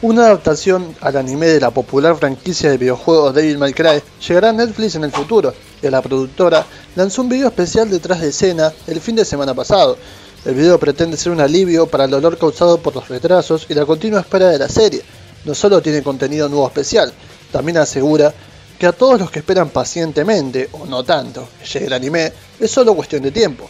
Una adaptación al anime de la popular franquicia de videojuegos Devil May Cry llegará a Netflix en el futuro, y la productora lanzó un video especial detrás de escena el fin de semana pasado. El video pretende ser un alivio para el dolor causado por los retrasos y la continua espera de la serie. No solo tiene contenido nuevo especial, también asegura que a todos los que esperan pacientemente, o no tanto, que llegue el anime, es solo cuestión de tiempo.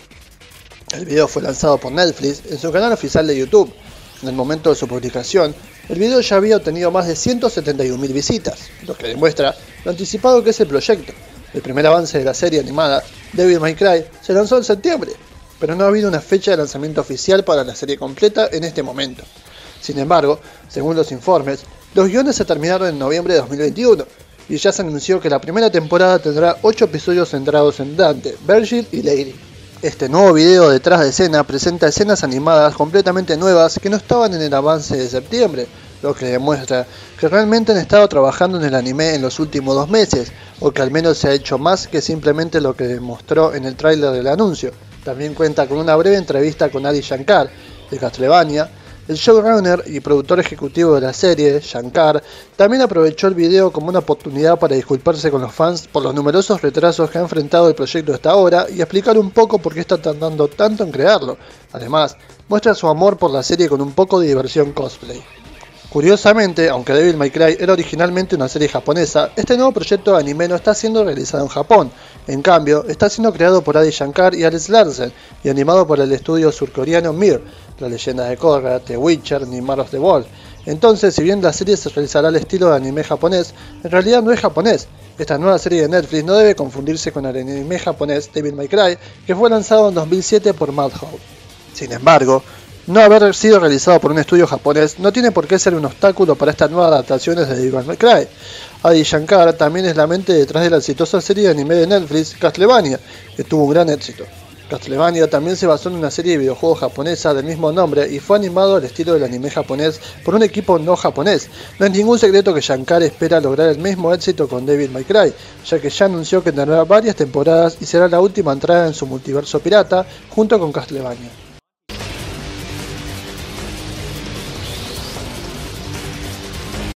El video fue lanzado por Netflix en su canal oficial de YouTube. En el momento de su publicación, el video ya había obtenido más de 171.000 visitas, lo que demuestra lo anticipado que es el proyecto. El primer avance de la serie animada, Devil May Cry, se lanzó en septiembre, pero no ha habido una fecha de lanzamiento oficial para la serie completa en este momento. Sin embargo, según los informes, los guiones se terminaron en noviembre de 2021, y ya se anunció que la primera temporada tendrá 8 episodios centrados en Dante, Virgil y Lady. Este nuevo video detrás de escena presenta escenas animadas completamente nuevas que no estaban en el avance de septiembre, lo que demuestra que realmente han estado trabajando en el anime en los últimos 2 meses, o que al menos se ha hecho más que simplemente lo que demostró en el tráiler del anuncio. También cuenta con una breve entrevista con Adi Shankar, de Castlevania. El showrunner y productor ejecutivo de la serie, Shankar, también aprovechó el video como una oportunidad para disculparse con los fans por los numerosos retrasos que ha enfrentado el proyecto hasta ahora y explicar un poco por qué está tardando tanto en crearlo. Además, muestra su amor por la serie con un poco de diversión cosplay. Curiosamente, aunque Devil May Cry era originalmente una serie japonesa, este nuevo proyecto de anime no está siendo realizado en Japón. En cambio, está siendo creado por Adi Shankar y Alex Larsen y animado por el estudio surcoreano Mir, las leyendas de Korra, The Witcher ni Mar of the Wolf. Entonces, si bien la serie se realizará al estilo de anime japonés, en realidad no es japonés. Esta nueva serie de Netflix no debe confundirse con el anime japonés Devil May Cry, que fue lanzado en 2007 por Madhouse. Sin embargo, no haber sido realizado por un estudio japonés no tiene por qué ser un obstáculo para estas nuevas adaptaciones de Devil May Cry. Adi Shankar también es la mente detrás de la exitosa serie de anime de Netflix Castlevania, que tuvo un gran éxito. Castlevania también se basó en una serie de videojuegos japonesa del mismo nombre y fue animado al estilo del anime japonés por un equipo no japonés. No es ningún secreto que Shankar espera lograr el mismo éxito con Devil May Cry, ya que ya anunció que tendrá varias temporadas y será la última entrada en su multiverso pirata junto con Castlevania.